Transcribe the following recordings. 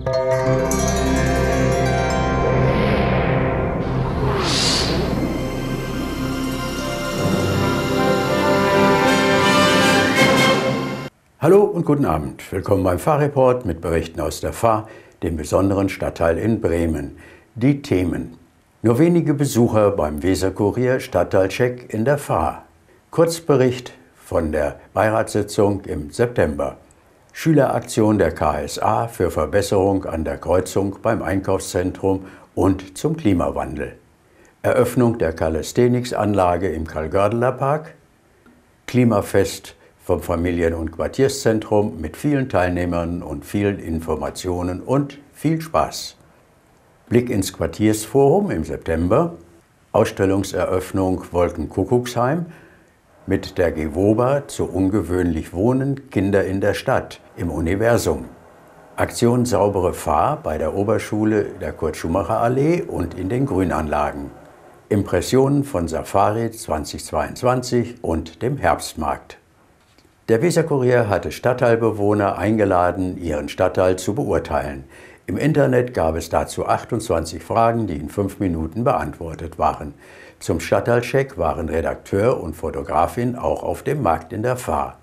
Hallo und guten Abend. Willkommen beim Fahrreport mit Berichten aus der Fahr, dem besonderen Stadtteil in Bremen. Die Themen: Nur wenige Besucher beim Weserkurier Stadtteilcheck in der Fahr. Kurzbericht von der Beiratssitzung im September. Schüleraktion der KSA für Verbesserung an der Kreuzung beim Einkaufszentrum und zum Klimawandel. Eröffnung der Calisthenics-Anlage im Karl-Gördeler Park. Klimafest vom Familien- und Quartierszentrum mit vielen Teilnehmern und vielen Informationen und viel Spaß. Blick ins Quartiersforum im September. Ausstellungseröffnung Wolkenkuckucksheim mit der Gewoba zu ungewöhnlich Wohnen, Kinder in der Stadt im Universum. Aktion Saubere Fahr bei der Oberschule der Kurt-Schumacher-Allee und in den Grünanlagen. Impressionen von Safari 2022 und dem Herbstmarkt. Der Weserkurier hatte Stadtteilbewohner eingeladen, ihren Stadtteil zu beurteilen. Im Internet gab es dazu 28 Fragen, die in 5 Minuten beantwortet waren. Zum Stadtteilcheck waren Redakteur und Fotografin auch auf dem Markt in der Fahr.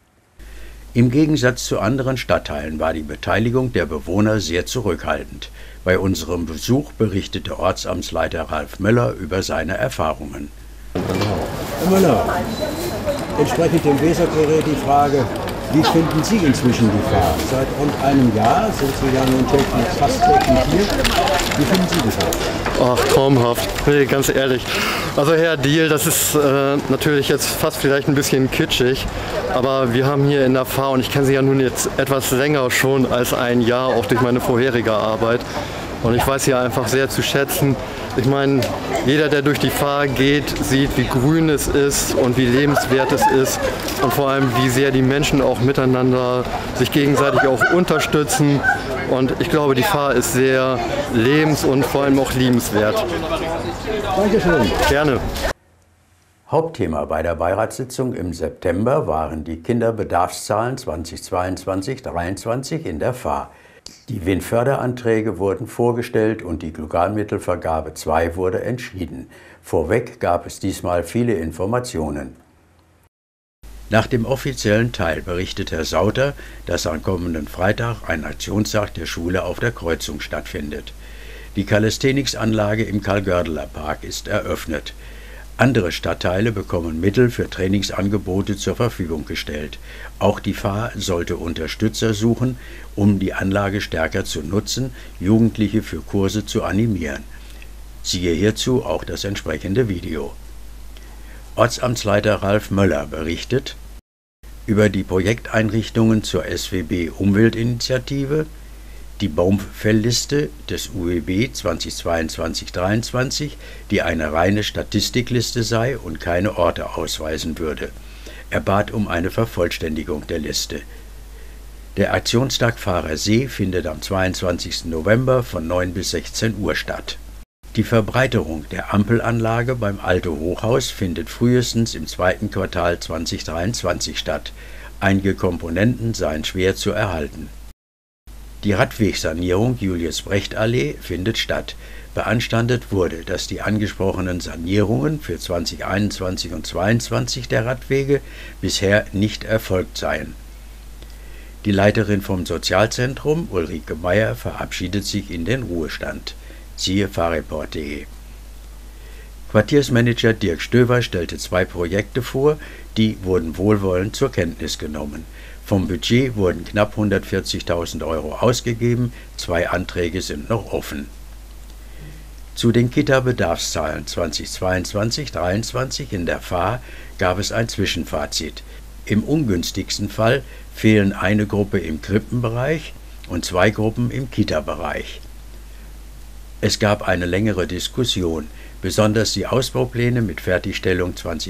Im Gegensatz zu anderen Stadtteilen war die Beteiligung der Bewohner sehr zurückhaltend. Bei unserem Besuch berichtete Ortsamtsleiter Ralf Möller über seine Erfahrungen. Herr Möller, entsprechend dem Weserkurier die Frage: Wie finden Sie inzwischen die Fahr? Seit rund einem Jahr sind Sie ja nun fast täglich hier. Wie finden Sie die Fahr? Ach, traumhaft. Nee, ganz ehrlich. Also Herr Diehl, das ist natürlich jetzt fast vielleicht ein bisschen kitschig, aber wir haben hier in der Fahr, und ich kenne Sie ja nun jetzt etwas länger schon als ein Jahr, auch durch meine vorherige Arbeit. Und ich weiß hier einfach sehr zu schätzen. Ich meine, jeder, der durch die Fahr geht, sieht, wie grün es ist und wie lebenswert es ist und vor allem, wie sehr die Menschen auch miteinander sich gegenseitig auch unterstützen. Und ich glaube, die Fahr ist sehr lebens- und vor allem auch liebenswert. Dankeschön. Gerne. Hauptthema bei der Beiratssitzung im September waren die Kinderbedarfszahlen 2022-23 in der Fahr. Die WIN-Förderanträge wurden vorgestellt und die Globalmittelvergabe 2 wurde entschieden. Vorweg gab es diesmal viele Informationen. Nach dem offiziellen Teil berichtet Herr Sauter, dass am kommenden Freitag ein Aktionstag der Schule auf der Kreuzung stattfindet. Die Calisthenics-Anlage im Karl-Gördeler Park ist eröffnet. Andere Stadtteile bekommen Mittel für Trainingsangebote zur Verfügung gestellt. Auch die Fahr sollte Unterstützer suchen, um die Anlage stärker zu nutzen, Jugendliche für Kurse zu animieren. Siehe hierzu auch das entsprechende Video. Ortsamtsleiter Ralf Möller berichtet über die Projekteinrichtungen zur SWB Umweltinitiative, die Baumfellliste des UWB 2022-23, die eine reine Statistikliste sei und keine Orte ausweisen würde. Er bat um eine Vervollständigung der Liste. Der Aktionstag Fahrersee findet am 22. November von 9 bis 16 Uhr statt. Die Verbreiterung der Ampelanlage beim Alte Hochhaus findet frühestens im 2. Quartal 2023 statt. Einige Komponenten seien schwer zu erhalten. Die Radwegsanierung Julius-Brecht-Allee findet statt. Beanstandet wurde, dass die angesprochenen Sanierungen für 2021 und 2022 der Radwege bisher nicht erfolgt seien. Die Leiterin vom Sozialzentrum, Ulrike Meyer, verabschiedet sich in den Ruhestand. Siehe fahrreport.de. Quartiersmanager Dirk Stöver stellte 2 Projekte vor, die wurden wohlwollend zur Kenntnis genommen. Vom Budget wurden knapp 140.000 € ausgegeben, 2 Anträge sind noch offen. Zu den Kita-Bedarfszahlen 2022-23 in der Fahr gab es ein Zwischenfazit. Im ungünstigsten Fall fehlen eine Gruppe im Krippenbereich und 2 Gruppen im Kita-Bereich. Es gab eine längere Diskussion. Besonders die Ausbaupläne mit Fertigstellung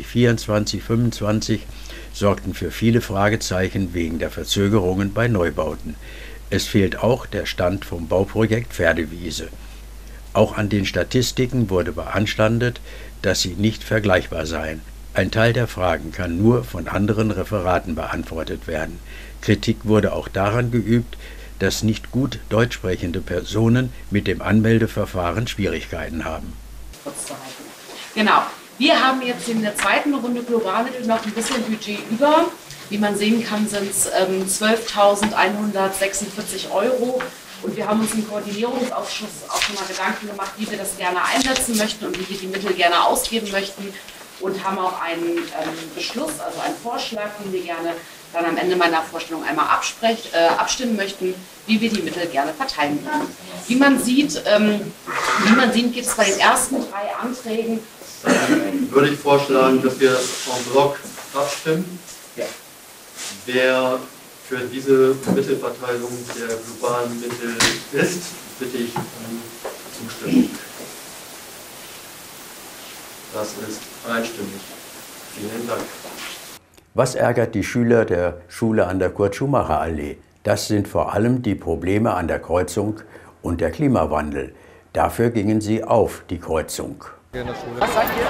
2024-25 sorgten für viele Fragezeichen wegen der Verzögerungen bei Neubauten. Es fehlt auch der Stand vom Bauprojekt Pferdewiese. Auch an den Statistiken wurde beanstandet, dass sie nicht vergleichbar seien. Ein Teil der Fragen kann nur von anderen Referaten beantwortet werden. Kritik wurde auch daran geübt, dass nicht gut deutsch sprechende Personen mit dem Anmeldeverfahren Schwierigkeiten haben. Genau. Wir haben jetzt in der zweiten Runde Globalmittel noch ein bisschen Budget über. Wie man sehen kann, sind es 12.146 €. Und wir haben uns im Koordinierungsausschuss auch schon mal Gedanken gemacht, wie wir das gerne einsetzen möchten und wie wir die Mittel gerne ausgeben möchten. Und haben auch einen Beschluss, also einen Vorschlag, den wir gerne dann am Ende meiner Vorstellung einmal abstimmen möchten, wie wir die Mittel gerne verteilen können. Wie man sieht, geht es bei den ersten 3 Anträgen. Würde ich vorschlagen, dass wir en bloc abstimmen. Ja. Wer für diese Mittelverteilung der globalen Mittel ist, bitte ich um Zustimmung. Das ist einstimmig. Vielen Dank. Was ärgert die Schüler der Schule an der Kurt-Schumacher-Allee? Das sind vor allem die Probleme an der Kreuzung und der Klimawandel. Dafür gingen sie auf die Kreuzung. Was sagt ihr?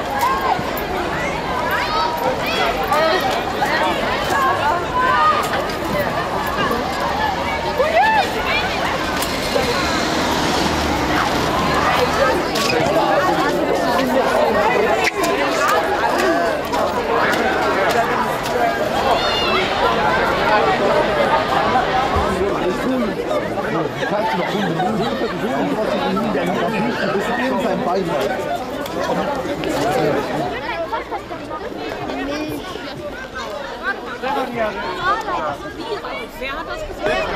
Wer hat das gesagt?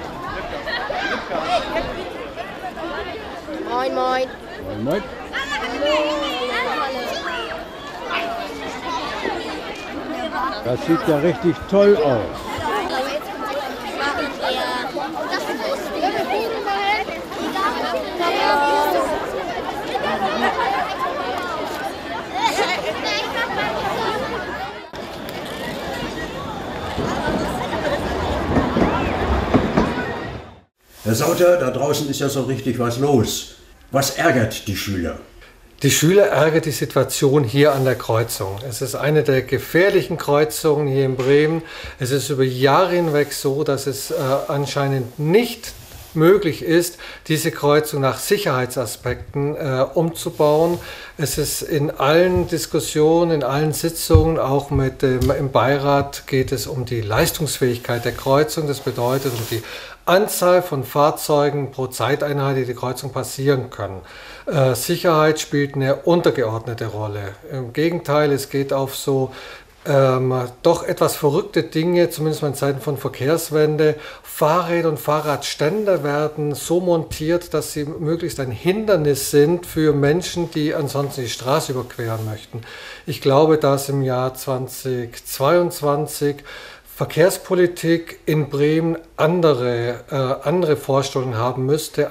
Moin, moin. Moin, moin. Das sieht ja richtig toll aus. Herr Sauter, da draußen ist ja so richtig was los. Was ärgert die Schüler? Die Schüler ärgert die Situation hier an der Kreuzung. Es ist eine der gefährlichen Kreuzungen hier in Bremen. Es ist über Jahre hinweg so, dass es anscheinend nicht möglich ist, diese Kreuzung nach Sicherheitsaspekten umzubauen. Es ist in allen Diskussionen, in allen Sitzungen, auch im Beirat geht es um die Leistungsfähigkeit der Kreuzung. Das bedeutet um die Anzahl von Fahrzeugen pro Zeiteinheit, die die Kreuzung passieren können. Sicherheit spielt eine untergeordnete Rolle. Im Gegenteil, es geht auf so doch etwas verrückte Dinge, zumindest in Zeiten von Verkehrswende. Fahrräder und Fahrradständer werden so montiert, dass sie möglichst ein Hindernis sind für Menschen, die ansonsten die Straße überqueren möchten. Ich glaube, dass im Jahr 2022 Verkehrspolitik in Bremen andere Vorstellungen haben müsste,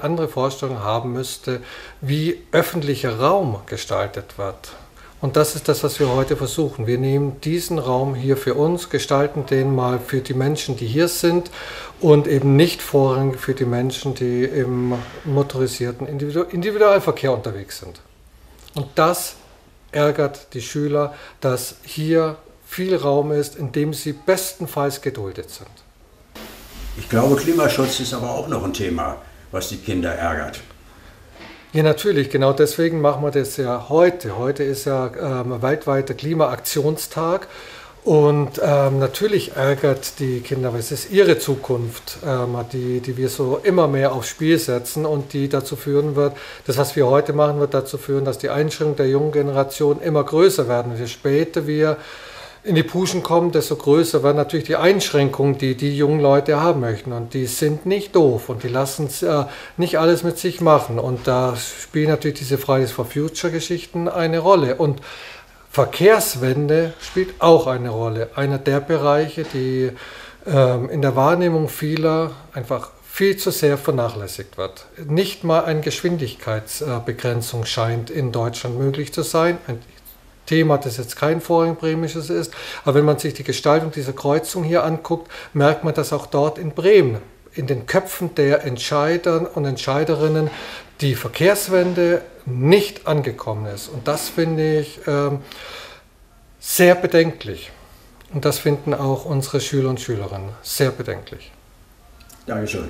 wie öffentlicher Raum gestaltet wird. Und das ist das, was wir heute versuchen. Wir nehmen diesen Raum hier für uns, gestalten den mal für die Menschen, die hier sind und eben nicht vorrangig für die Menschen, die im motorisierten Individualverkehr unterwegs sind. Und das ärgert die Schüler, dass hier viel Raum ist, in dem sie bestenfalls geduldet sind. Ich glaube, Klimaschutz ist aber auch noch ein Thema, was die Kinder ärgert. Ja, natürlich. Genau deswegen machen wir das ja heute. Heute ist ja weltweiter Klimaaktionstag. Und natürlich ärgert die Kinder, weil es ist ihre Zukunft, die wir so immer mehr aufs Spiel setzen und die dazu führen wird, das, was wir heute machen, wird dazu führen, dass die Einschränkungen der jungen Generation immer größer werden. Je später wir in die Puschen kommen, desto größer werden natürlich die Einschränkungen, die die jungen Leute haben möchten. Und die sind nicht doof und die lassen nicht alles mit sich machen. Und da spielen natürlich diese Fridays for Future Geschichten eine Rolle. Und Verkehrswende spielt auch eine Rolle. Einer der Bereiche, die in der Wahrnehmung vieler einfach viel zu sehr vernachlässigt wird. Nicht mal eine Geschwindigkeitsbegrenzung scheint in Deutschland möglich zu sein. Ein Thema, das jetzt kein vorrangig bremisches ist, aber wenn man sich die Gestaltung dieser Kreuzung hier anguckt, merkt man, dass auch dort in Bremen, in den Köpfen der Entscheider und Entscheiderinnen, die Verkehrswende nicht angekommen ist. Und das finde ich sehr bedenklich. Und das finden auch unsere Schüler und Schülerinnen sehr bedenklich. Dankeschön.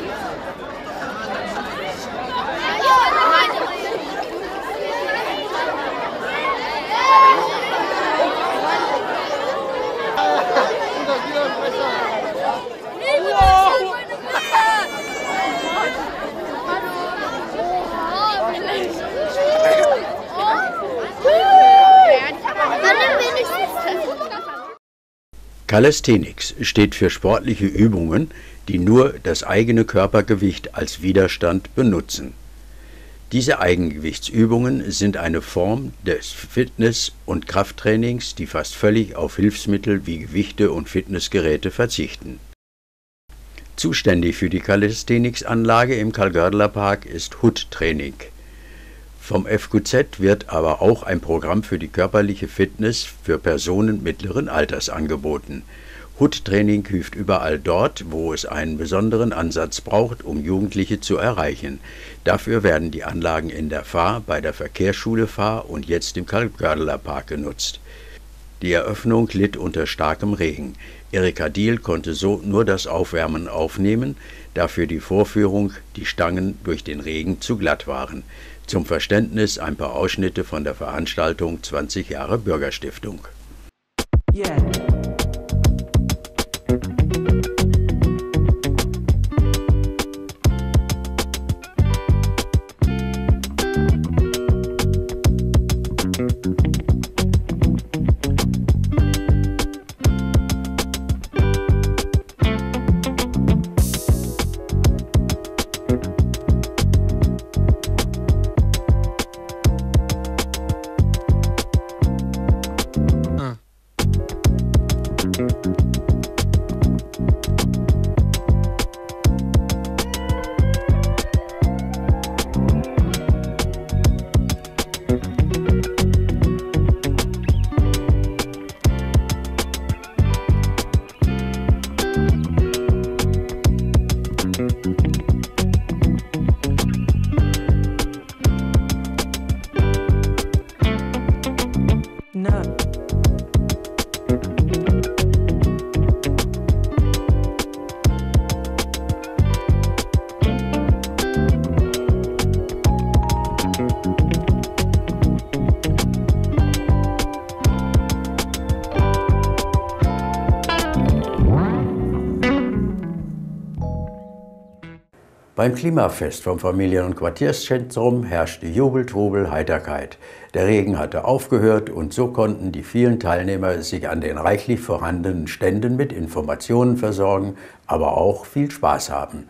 Calisthenics steht für sportliche Übungen, die nur das eigene Körpergewicht als Widerstand benutzen. Diese Eigengewichtsübungen sind eine Form des Fitness- und Krafttrainings, die fast völlig auf Hilfsmittel wie Gewichte und Fitnessgeräte verzichten. Zuständig für die Calisthenics-Anlage im Karl-Gördeler-Park ist HUT-Training. Vom FQZ wird aber auch ein Programm für die körperliche Fitness für Personen mittleren Alters angeboten. HUT-Training hilft überall dort, wo es einen besonderen Ansatz braucht, um Jugendliche zu erreichen. Dafür werden die Anlagen in der Fahr, bei der Verkehrsschule Fahr und jetzt im Karl-Gördeler-Park genutzt. Die Eröffnung litt unter starkem Regen. Erika Diehl konnte so nur das Aufwärmen aufnehmen, da für die Vorführung die Stangen durch den Regen zu glatt waren. Zum Verständnis ein paar Ausschnitte von der Veranstaltung 20 Jahre Bürgerstiftung. Yeah. Beim Klimafest vom Familien- und Quartierszentrum herrschte Jubel, Trubel, Heiterkeit. Der Regen hatte aufgehört und so konnten die vielen Teilnehmer sich an den reichlich vorhandenen Ständen mit Informationen versorgen, aber auch viel Spaß haben.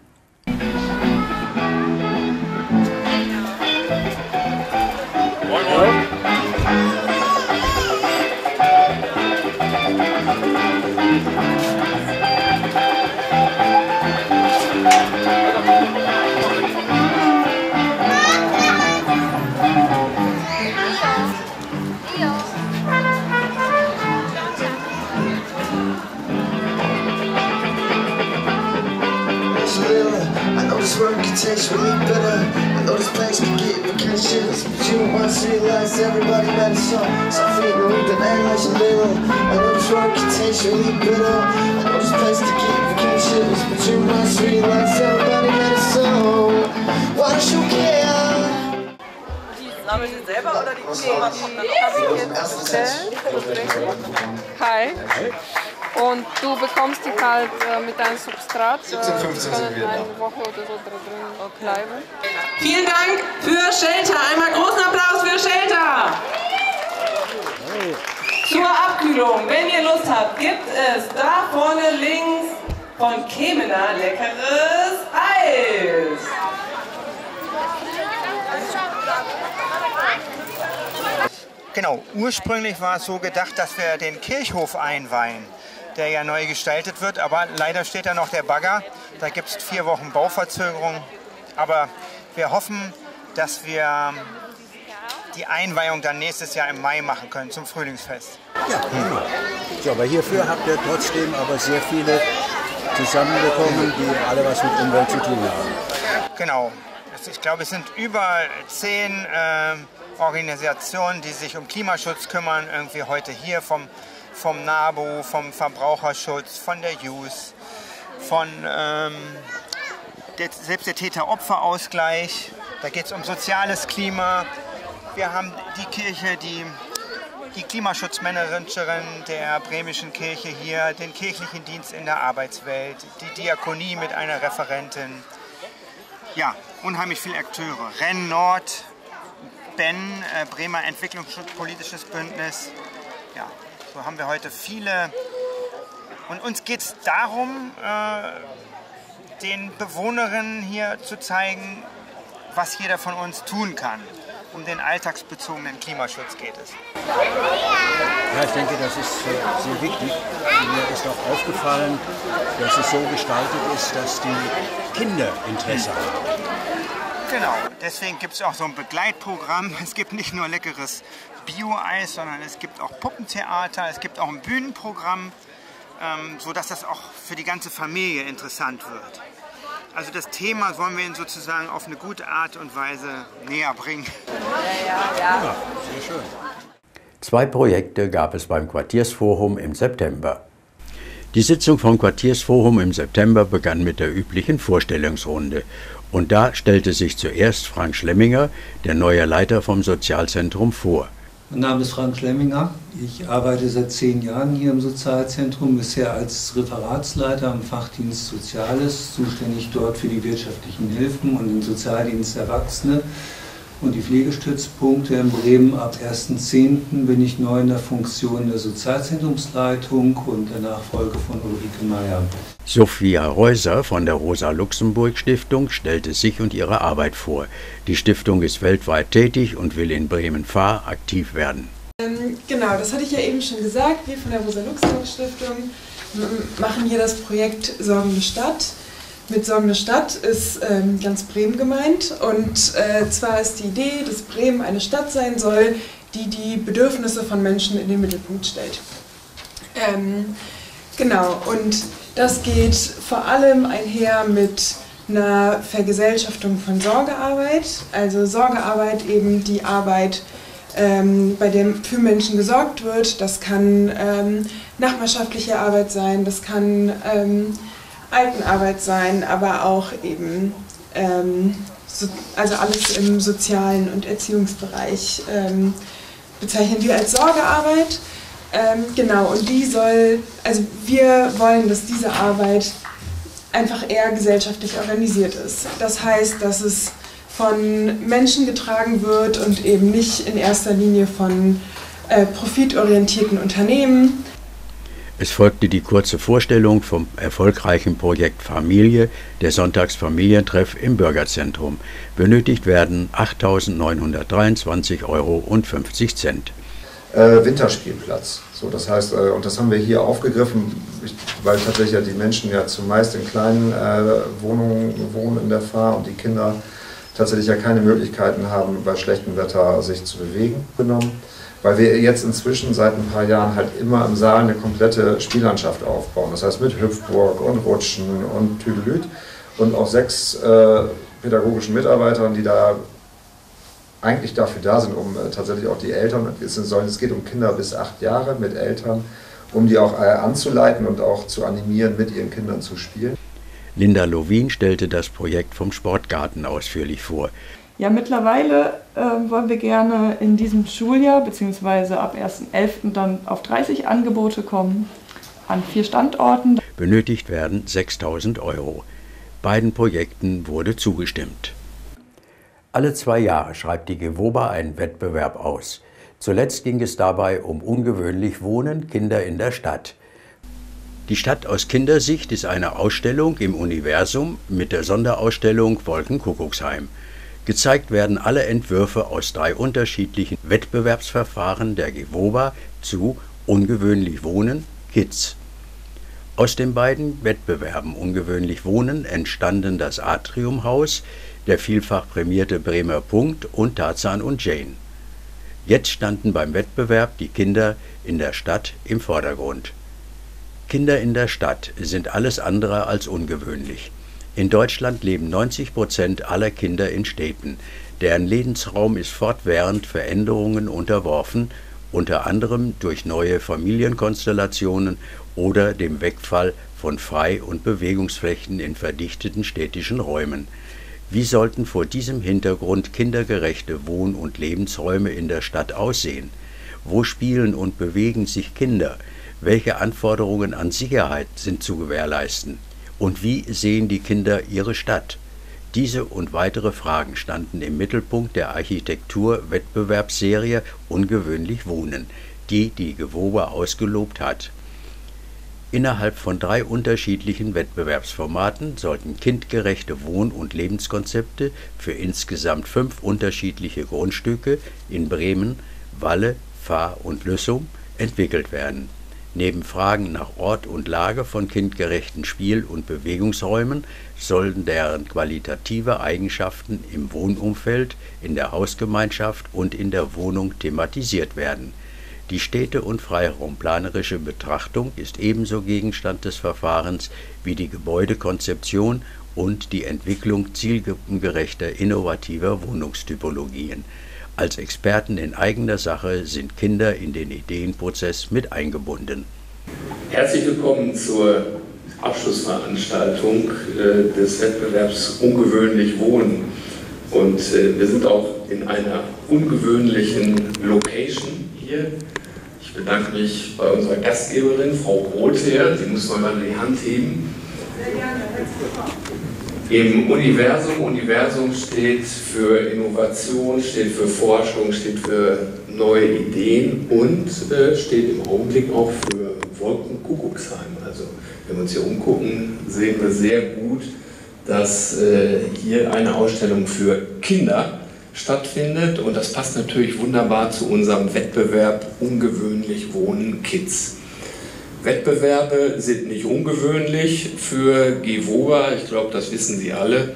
Tastes really bitter. I know this place can get me kind of shivers, but you once realized everybody matters. Some feet know we've been acting like some little. I know this road can taste really bitter. I know this place can get me kind of shivers, but you once realized everybody matters. So why don't you care? Die sammeln sie selber oder die habe ich jetzt bestellt. Hi. Und du bekommst die halt mit deinem Substrat. 17, 15 sind wir da. Eine Woche oder so drin bleiben. Vielen Dank für Shelter. Einmal großen Applaus für Shelter. Zur Abkühlung, wenn ihr Lust habt, gibt es da vorne links von Kemener leckeres Eis. Genau, ursprünglich war es so gedacht, dass wir den Kirchhof einweihen, der ja neu gestaltet wird, aber leider steht da noch der Bagger. Da gibt es 4 Wochen Bauverzögerung, aber wir hoffen, dass wir die Einweihung dann nächstes Jahr im Mai machen können, zum Frühlingsfest. Ja, prima. So, aber hierfür habt ihr trotzdem aber sehr viele zusammenbekommen, die alle was mit Umwelt zu tun haben. Genau. Ich glaube, es sind über 10 Organisationen, die sich um Klimaschutz kümmern, irgendwie heute hier vom NABU, vom Verbraucherschutz, von der JUS, von selbst der Täter-Opfer-Ausgleich. Da geht es um soziales Klima. Wir haben die Kirche, die Klimaschutzmanagerin der Bremischen Kirche hier, den kirchlichen Dienst in der Arbeitswelt, die Diakonie mit einer Referentin. Ja, unheimlich viele Akteure. Renn Nord, BEN, Bremer Entwicklungspolitisches Bündnis. Ja, so haben wir heute viele. Und uns geht es darum, den Bewohnerinnen hier zu zeigen, was jeder von uns tun kann. Um den alltagsbezogenen Klimaschutz geht es. Ja, ich denke, das ist sehr wichtig. Mir ist auch aufgefallen, dass es so gestaltet ist, dass die Kinder Interesse haben. Genau, deswegen gibt es auch so ein Begleitprogramm. Es gibt nicht nur leckeres Bio-Eis, sondern es gibt auch Puppentheater, es gibt auch ein Bühnenprogramm, sodass das auch für die ganze Familie interessant wird. Also das Thema wollen wir Ihnen sozusagen auf eine gute Art und Weise näher bringen. Ja, sehr schön. 2 Projekte gab es beim Quartiersforum im September. Die Sitzung vom Quartiersforum im September begann mit der üblichen Vorstellungsrunde. Und da stellte sich zuerst Frank Schlemminger, der neue Leiter vom Sozialzentrum, vor. Mein Name ist Frank Schlemminger. Ich arbeite seit 10 Jahren hier im Sozialzentrum, bisher als Referatsleiter am Fachdienst Soziales, zuständig dort für die wirtschaftlichen Hilfen und den Sozialdienst Erwachsene und die Pflegestützpunkte in Bremen. Ab 1.10. bin ich neu in der Funktion der Sozialzentrumsleitung und der Nachfolge von Ulrike Meyer. Sophia Reuser von der Rosa-Luxemburg-Stiftung stellte sich und ihre Arbeit vor. Die Stiftung ist weltweit tätig und will in Bremen-Fahr aktiv werden. Genau, das hatte ich ja eben schon gesagt. Wir von der Rosa-Luxemburg-Stiftung machen hier das Projekt Sorgende Stadt. Mit Sorgende Stadt ist ganz Bremen gemeint. Und zwar ist die Idee, dass Bremen eine Stadt sein soll, die die Bedürfnisse von Menschen in den Mittelpunkt stellt. Genau, und das geht vor allem einher mit einer Vergesellschaftung von Sorgearbeit. Also Sorgearbeit eben die Arbeit, bei der für Menschen gesorgt wird. Das kann nachbarschaftliche Arbeit sein, das kann Altenarbeit sein, aber auch eben also alles im sozialen und Erziehungsbereich bezeichnen wir als Sorgearbeit. Genau, und wir wollen, dass diese Arbeit einfach eher gesellschaftlich organisiert ist. Das heißt, dass es von Menschen getragen wird und eben nicht in erster Linie von profitorientierten Unternehmen. Es folgte die kurze Vorstellung vom erfolgreichen Projekt Familie, der Sonntagsfamilientreff im Bürgerzentrum. Benötigt werden 8.923,50 € Winterspielplatz. So, das heißt, und das haben wir hier aufgegriffen, weil tatsächlich ja die Menschen ja zumeist in kleinen Wohnungen wohnen in der Fahr und die Kinder tatsächlich ja keine Möglichkeiten haben, bei schlechtem Wetter sich zu bewegen, genommen. Weil wir jetzt inzwischen seit ein paar Jahren halt immer im Saal eine komplette Spiellandschaft aufbauen. Das heißt mit Hüpfburg und Rutschen und Tüdelüt und auch 6 pädagogischen Mitarbeitern, die da eigentlich dafür da sind, um tatsächlich auch die Eltern, es geht um Kinder bis 8 Jahre mit Eltern, um die auch anzuleiten und auch zu animieren, mit ihren Kindern zu spielen. Linda Lovin stellte das Projekt vom Sportgarten ausführlich vor. Ja, mittlerweile wollen wir gerne in diesem Schuljahr bzw. ab 1.11. dann auf 30 Angebote kommen an 4 Standorten. Benötigt werden 6.000 €. Beiden Projekten wurde zugestimmt. Alle 2 Jahre schreibt die Gewoba einen Wettbewerb aus. Zuletzt ging es dabei um ungewöhnlich Wohnen, Kinder in der Stadt. Die Stadt aus Kindersicht ist eine Ausstellung im Universum mit der Sonderausstellung Wolkenkuckucksheim. Gezeigt werden alle Entwürfe aus 3 unterschiedlichen Wettbewerbsverfahren der Gewoba zu Ungewöhnlich Wohnen, Kids. Aus den beiden Wettbewerben Ungewöhnlich Wohnen entstanden das Atriumhaus, der vielfach prämierte Bremer Punkt und Tarzan und Jane. Jetzt standen beim Wettbewerb die Kinder in der Stadt im Vordergrund. Kinder in der Stadt sind alles andere als ungewöhnlich. In Deutschland leben 90% aller Kinder in Städten. Deren Lebensraum ist fortwährend Veränderungen unterworfen, unter anderem durch neue Familienkonstellationen oder dem Wegfall von Frei- und Bewegungsflächen in verdichteten städtischen Räumen. Wie sollten vor diesem Hintergrund kindergerechte Wohn- und Lebensräume in der Stadt aussehen? Wo spielen und bewegen sich Kinder? Welche Anforderungen an Sicherheit sind zu gewährleisten? Und wie sehen die Kinder ihre Stadt? Diese und weitere Fragen standen im Mittelpunkt der Architektur-Wettbewerbsserie Ungewöhnlich Wohnen, die die Gewoba ausgelobt hat. Innerhalb von 3 unterschiedlichen Wettbewerbsformaten sollten kindgerechte Wohn- und Lebenskonzepte für insgesamt 5 unterschiedliche Grundstücke in Bremen, Walle, Vahr und Lüssum entwickelt werden. Neben Fragen nach Ort und Lage von kindgerechten Spiel- und Bewegungsräumen sollen deren qualitative Eigenschaften im Wohnumfeld, in der Hausgemeinschaft und in der Wohnung thematisiert werden. Die städte- und freiraumplanerische Betrachtung ist ebenso Gegenstand des Verfahrens wie die Gebäudekonzeption und die Entwicklung zielgruppengerechter, innovativer Wohnungstypologien. Als Experten in eigener Sache sind Kinder in den Ideenprozess mit eingebunden. Herzlich willkommen zur Abschlussveranstaltung des Wettbewerbs Ungewöhnlich Wohnen. Und wir sind auch in einer ungewöhnlichen Location hier. Ich bedanke mich bei unserer Gastgeberin, Frau Grother. Sie muss mal die Hand heben. Sehr gerne, herzlich willkommen. Im Universum steht für Innovation, steht für Forschung, steht für neue Ideen und steht im Augenblick auch für Wolkenkuckucksheim. Also wenn wir uns hier umgucken, sehen wir sehr gut, dass hier eine Ausstellung für Kinder stattfindet und das passt natürlich wunderbar zu unserem Wettbewerb Ungewöhnlich Wohnen Kids. Wettbewerbe sind nicht ungewöhnlich für Gewoba, ich glaube, das wissen Sie alle.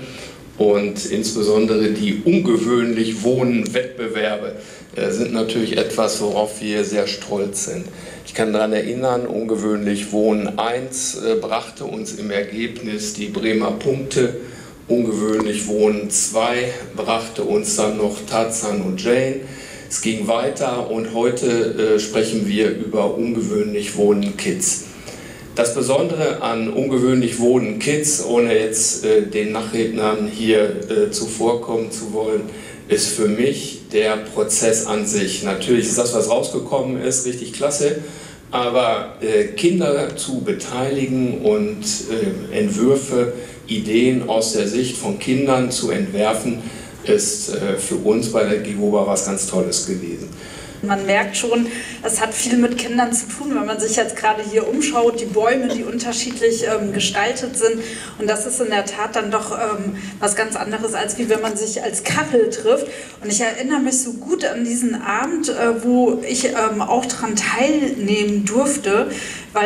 Und insbesondere die ungewöhnlich Wohnen Wettbewerbe sind natürlich etwas, worauf wir sehr stolz sind. Ich kann daran erinnern, Ungewöhnlich Wohnen 1 brachte uns im Ergebnis die Bremer Punkte. Ungewöhnlich Wohnen 2 brachte uns dann noch Tarzan und Jane. Es ging weiter und heute sprechen wir über Ungewöhnlich Wohnen Kids. Das Besondere an Ungewöhnlich Wohnen Kids, ohne jetzt den Nachrednern hier zuvorkommen zu wollen, ist für mich der Prozess an sich. Natürlich ist das, was rausgekommen ist, richtig klasse, aber Kinder zu beteiligen und Entwürfe, Ideen aus der Sicht von Kindern zu entwerfen, ist für uns bei der Gewoba was ganz Tolles gewesen. Man merkt schon, es hat viel mit Kindern zu tun, wenn man sich jetzt gerade hier umschaut, die Bäume, die unterschiedlich gestaltet sind. Und das ist in der Tat dann doch was ganz anderes, als wie wenn man sich als Couple trifft. Und ich erinnere mich so gut an diesen Abend, wo ich auch daran teilnehmen durfte, weil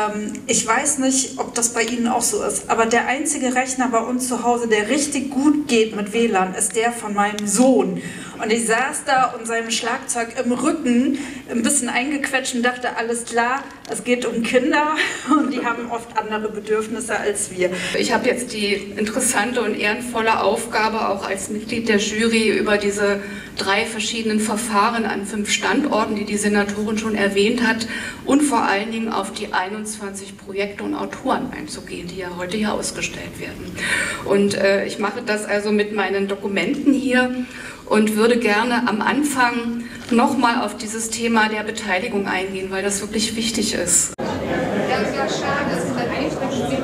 ich weiß nicht, ob das bei Ihnen auch so ist, aber der einzige Rechner bei uns zu Hause, der richtig gut geht mit WLAN, ist der von meinem Sohn. Und ich saß da und seinem Schlagzeug im Rücken ein bisschen eingequetscht und dachte, alles klar, es geht um Kinder und die haben oft andere Bedürfnisse als wir. Ich habe jetzt die interessante und ehrenvolle Aufgabe, auch als Mitglied der Jury über diese 3 verschiedenen Verfahren an 5 Standorten, die die Senatorin schon erwähnt hat, und vor allen Dingen auf die 21 Projekte und Autoren einzugehen, die ja heute hier ausgestellt werden. Und ich mache das also mit meinen Dokumenten hier und würde gerne am Anfang nochmal auf dieses Thema der Beteiligung eingehen, weil das wirklich wichtig ist. Ganz schade, das ist ein Einstiegsspiel.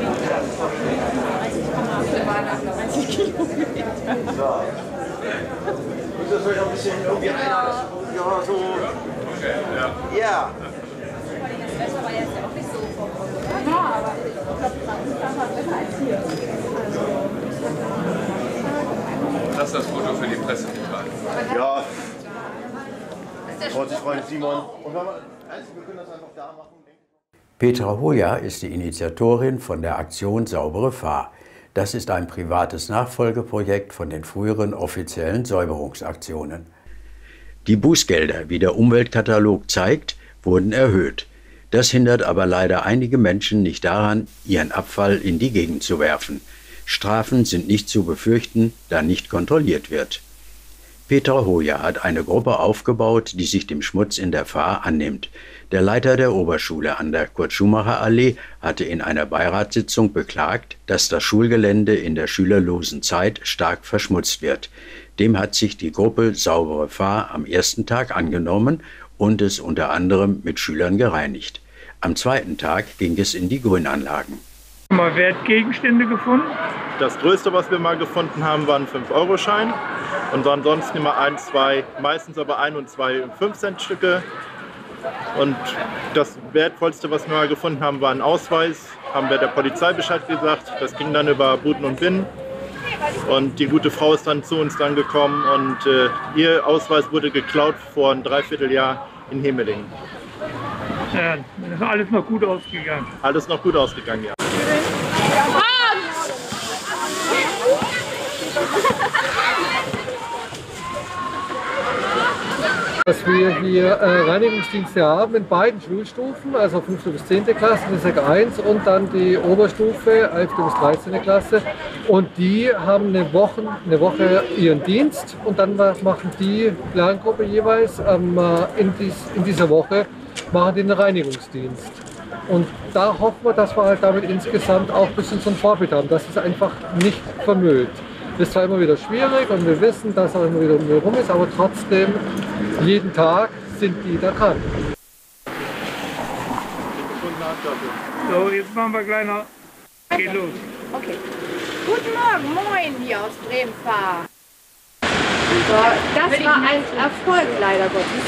Muss das vielleicht auch ein bisschen irgendwie einer, ja, so. Ja. Das Wetter war jetzt ja auch nicht so vorkommen. Ja, aber ich glaube, es war besser als hier. Das ist das Foto für die Pressemitteilung. Ja. Freut sich Freund Simon. Und wir können das einfach da machen. Petra Hoja ist die Initiatorin von der Aktion Saubere Fahr. Das ist ein privates Nachfolgeprojekt von den früheren offiziellen Säuberungsaktionen. Die Bußgelder, wie der Umweltkatalog zeigt, wurden erhöht. Das hindert aber leider einige Menschen nicht daran, ihren Abfall in die Gegend zu werfen. Strafen sind nicht zu befürchten, da nicht kontrolliert wird. Petra Hoja hat eine Gruppe aufgebaut, die sich dem Schmutz in der Fahr annimmt. Der Leiter der Oberschule an der Kurt-Schumacher-Allee hatte in einer Beiratssitzung beklagt, dass das Schulgelände in der schülerlosen Zeit stark verschmutzt wird. Dem hat sich die Gruppe Saubere Fahr am ersten Tag angenommen und es unter anderem mit Schülern gereinigt. Am zweiten Tag ging es in die Grünanlagen. Mal Wertgegenstände gefunden? Das Größte, was wir mal gefunden haben, war ein 5-Euro-Schein. Und ansonsten immer 1, 2, meistens aber 1 und 2 5-Cent-Stücke. Und das Wertvollste, was wir mal gefunden haben, war ein Ausweis. Haben wir der Polizei Bescheid gesagt. Das ging dann über Buden und Binnen. Und die gute Frau ist dann zu uns dann gekommen und ihr Ausweis wurde geklaut vor einem Dreivierteljahr in Hemelingen. Ja, das ist alles noch gut ausgegangen. Alles noch gut ausgegangen, ja. Dass wir hier Reinigungsdienste haben in beiden Schulstufen, also 5. bis 10. Klasse, die Sek 1 und dann die Oberstufe, 11. bis 13. Klasse. Und die haben eine Woche ihren Dienst und dann machen die Lerngruppe jeweils in dieser Woche machen die einen Reinigungsdienst. Und da hoffen wir, dass wir halt damit insgesamt auch ein bisschen so ein Vorbild haben, dass es einfach nicht vermüllt. Das ist zwar immer wieder schwierig und wir wissen, dass auch immer wieder Müll rum ist, aber trotzdem, jeden Tag sind die da dran. So, jetzt machen wir gleich noch. Geht los. Okay. Guten Morgen, moin hier aus Bremen-Fahr. Das war ein Erfolg, leider Gottes.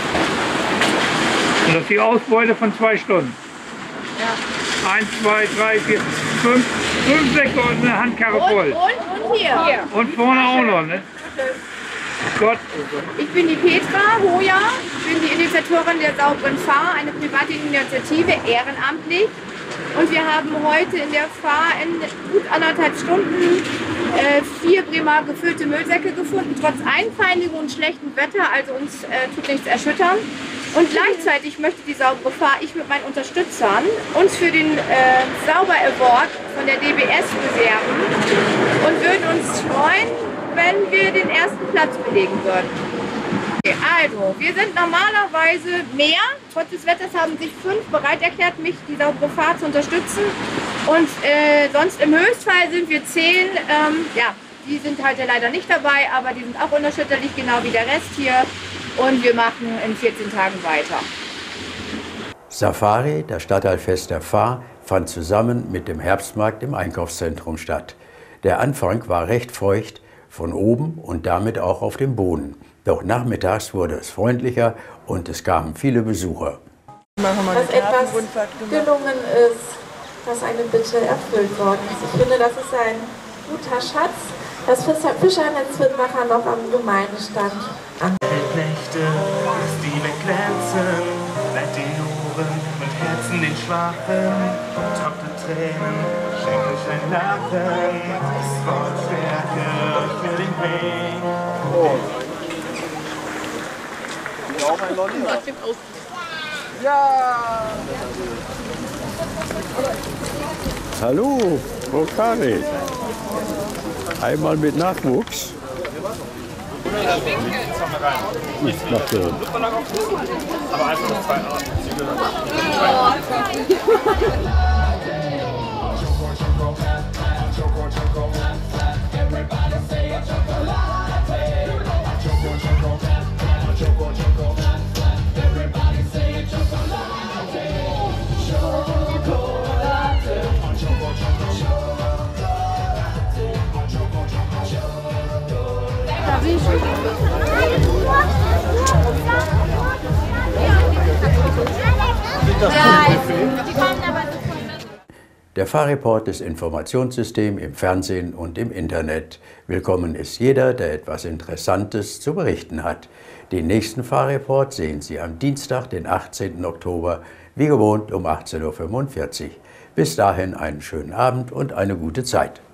Und das ist die Ausbeute von 2 Stunden. Ja. 1, 2, 3, 4, 5 Säcke und eine Handkarre voll. Und hier. Und vorne auch noch, ne? Gott. Ich bin die Petra Hoja, bin die Initiatorin der Sauberen Fahr, eine private Initiative, ehrenamtlich. Und wir haben heute in der Fahr in gut 1,5 Stunden 4 Bremer gefüllte Müllsäcke gefunden, trotz Einfeinigung und schlechtem Wetter, also uns tut nichts erschüttern. Und gleichzeitig möchte die Saubere Fahr, ich mit meinen Unterstützern, uns für den Sauber Award von der DBS bewerben und würden uns freuen, wenn wir den ersten Platz belegen würden. Also, wir sind normalerweise mehr. Trotz des Wetters haben sich 5 bereit erklärt, mich die Saubere Fahr zu unterstützen. Und sonst im Höchstfall sind wir 10. Ja, die sind halt leider nicht dabei, aber die sind auch unerschütterlich, genau wie der Rest hier. Und wir machen in 14 Tagen weiter. Safari, das Stadtteilfest der Fahr, fand zusammen mit dem Herbstmarkt im Einkaufszentrum statt. Der Anfang war recht feucht, von oben und damit auch auf dem Boden. Doch nachmittags wurde es freundlicher und es kamen viele Besucher. Dass etwas gelungen ist, dass eine Bitte erfüllt worden ist. Ich finde, das ist ein guter Schatz. Das Fischernetz wird nachher noch am Gemeindestand an. Nächte, die wegglänzen, seit den Ohren und Herzen den Schwachen. Trockene Tränen, schenk euch ein Lachen, voll Stärke für den Weg. Auch ein Lolli? Ja! Hallo, Frau Karin. Einmal mit Nachwuchs. Ich mach so. Aber einfach noch 2 Der Fahrreport ist Informationssystem im Fernsehen und im Internet. Willkommen ist jeder, der etwas Interessantes zu berichten hat. Den nächsten Fahrreport sehen Sie am Dienstag, den 18. Oktober, wie gewohnt um 18:45 Uhr. Bis dahin einen schönen Abend und eine gute Zeit.